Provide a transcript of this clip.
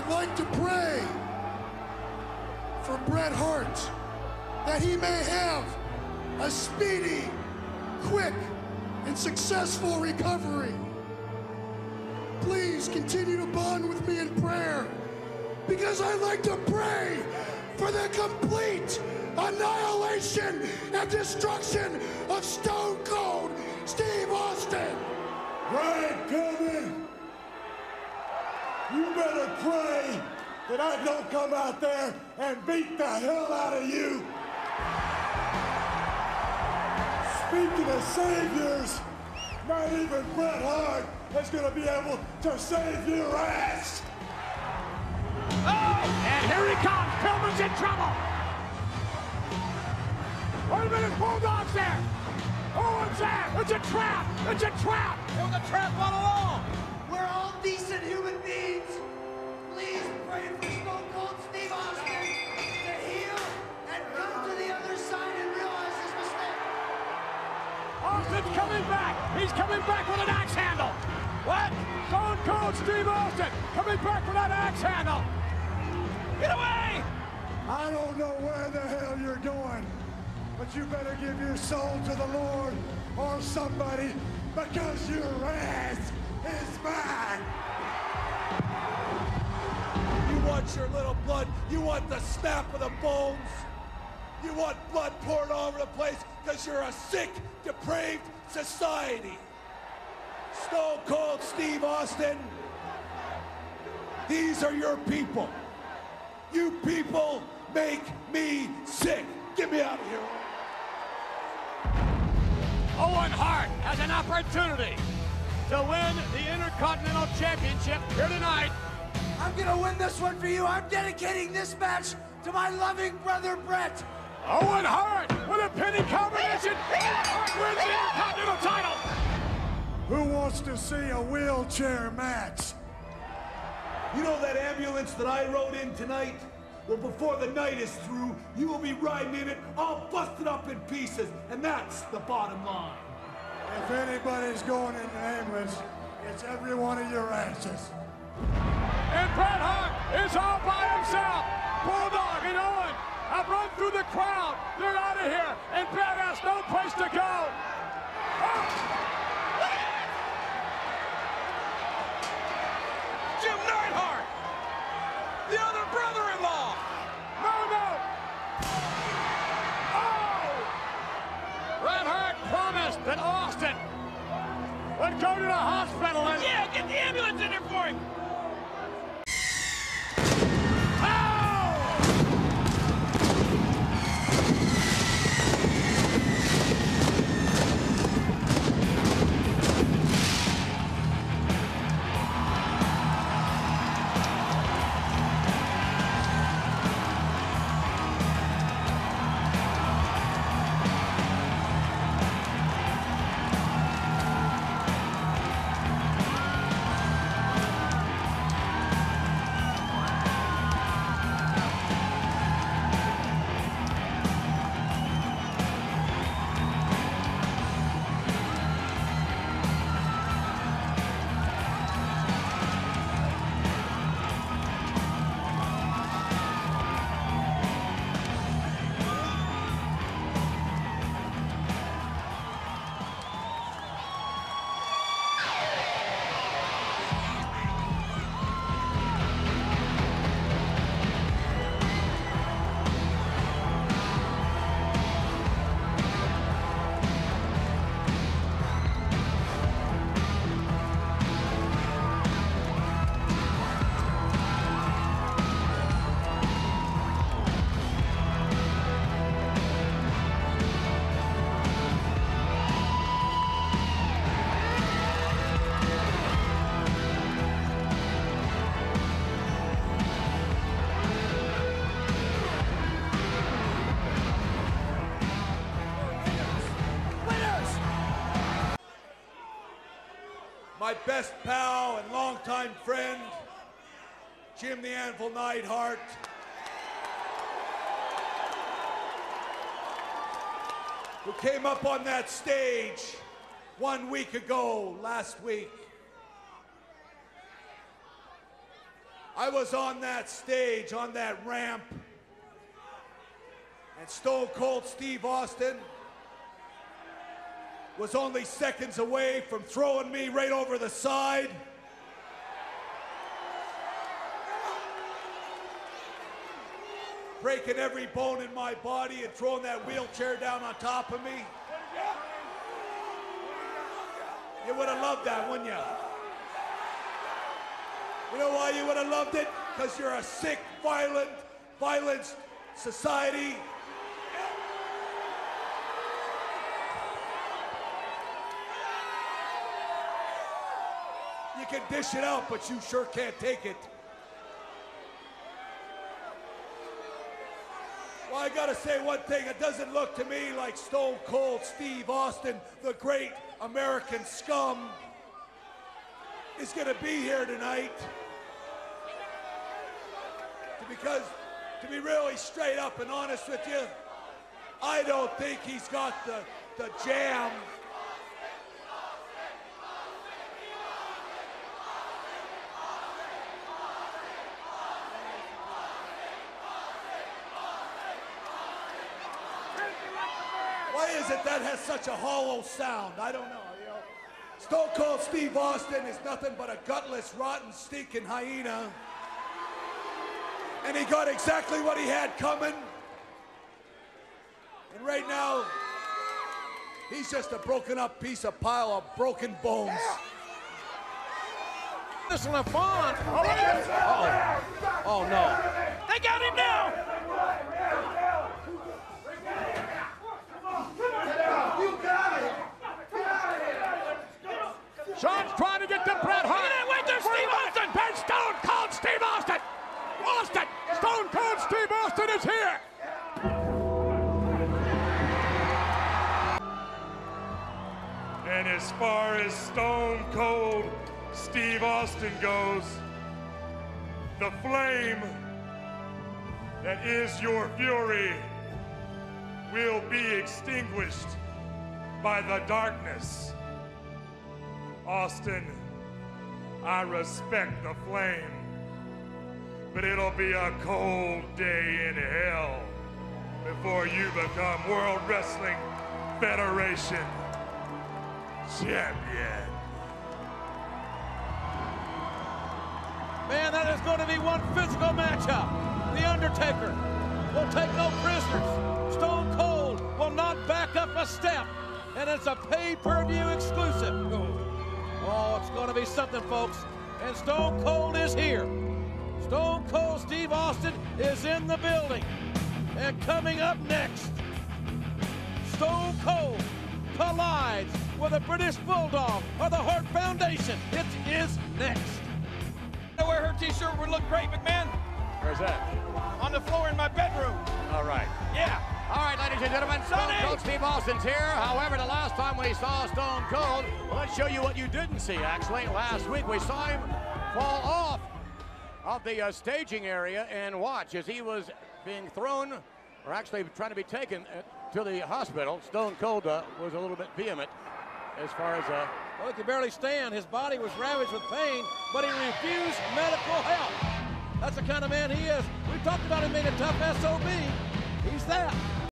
would like to pray for Bret Hart that he may have a speedy, quick, and successful recovery. Please continue to bond with me in prayer, because I'd like to pray for the complete annihilation and destruction of Stone Cold Steve Austin. Right, Gilman. You better pray that I don't come out there and beat the hell out of you. Speaking of saviors, not even Bret Hart is going to be able to save your ass. Oh, and here he comes. Pillman's in trouble. Wait a minute, Bulldog's there. Owen's there. It's a trap. It's a trap. It was a trap all along. We're all decent human beings. Please pray for Stone Cold Steve Austin to heal and come to the other side and realize his mistake. Austin's coming back. He's coming back with an axe handle. What? Stone Cold Steve Austin coming back with that axe handle. Get away! I don't know where the hell you're going, but you better give your soul to the Lord or somebody, because your ass is mine. You want your little blood, you want the snap of the bones, you want blood poured all over the place because you're a sick, depraved society. Stone Cold Steve Austin, these are your people. You people make me sick. Get me out of here. Owen Hart has an opportunity to win the Intercontinental Championship here tonight. I'm gonna win this one for you. I'm dedicating this match to my loving brother Bret. Owen Hart with a pinning combination. Hart wins the Intercontinental title. Who wants to see a wheelchair match? You know that ambulance that I rode in tonight? Well, before the night is through, you will be riding in it all busted up in pieces, and that's the bottom line. If anybody's going in an ambulance, it's every one of your asses. And Bret Hart is all by himself. Bulldog and Owen have run through the crowd. They're out of here, and Bret has no place to go. Oh. Jim Neidhart, the other brother-in-law. No. Oh! Bret Hart promised that Austin would go to the hospital and... Yeah, get the ambulance in there for him. My best pal and longtime friend, Jim the Anvil Neidhart. Who came up on that stage 1 week ago, last week. I I was on that stage, on that ramp, and Stone Cold Steve Austin was only seconds away from throwing me right over the side. Breaking every bone in my body and throwing that wheelchair down on top of me. You would have loved that, wouldn't you? You know why you would have loved it? Because you're a sick, violent society. You can dish it out, but you sure can't take it. Well, I gotta say one thing. It doesn't look to me like Stone Cold Steve Austin, the great American scum, is gonna be here tonight. Because, to be really straight up and honest with you, I don't think he's got the jam. Why is it that has such a hollow sound? I don't know. You know, Stone Cold Steve Austin is nothing but a gutless, rotten, stinking hyena. And he got exactly what he had coming. And right now, he's just a broken up pile of broken bones. This one fun. Oh no. They got him now. Shawn's trying to get to Bret Hart. Wait, there's Steve Austin. Ben Stone Cold Steve Austin. Austin. Stone Cold Steve Austin is here. And as far as Stone Cold Steve Austin goes, the flame that is your fury will be extinguished by the darkness. Austin, I respect the flame, but it'll be a cold day in hell before you become World Wrestling Federation champion. Man, that is going to be one physical matchup. The Undertaker will take no prisoners. Stone Cold will not back up a step. And it's a pay-per-view exclusive. Oh, it's going to be something, folks. And Stone Cold is here. Stone Cold Steve Austin is in the building. And coming up next, Stone Cold collides with a British Bulldog or the Hart Foundation. It is next. I wear her t-shirt would look great, McMahon. Where's that? On the floor in my bedroom. All right. Yeah. All right, ladies and gentlemen, Stone Cold Steve Austin's here. However, the last time we saw Stone Cold, well, let's show you what you didn't see, actually. Last week, we saw him fall off of the staging area and watch as he was being thrown, or actually trying to be taken to the hospital. Stone Cold was a little bit vehement as far as... Well, he could barely stand. His body was ravaged with pain, but he refused medical help. That's the kind of man he is. We talked about him being a tough SOB. He's that.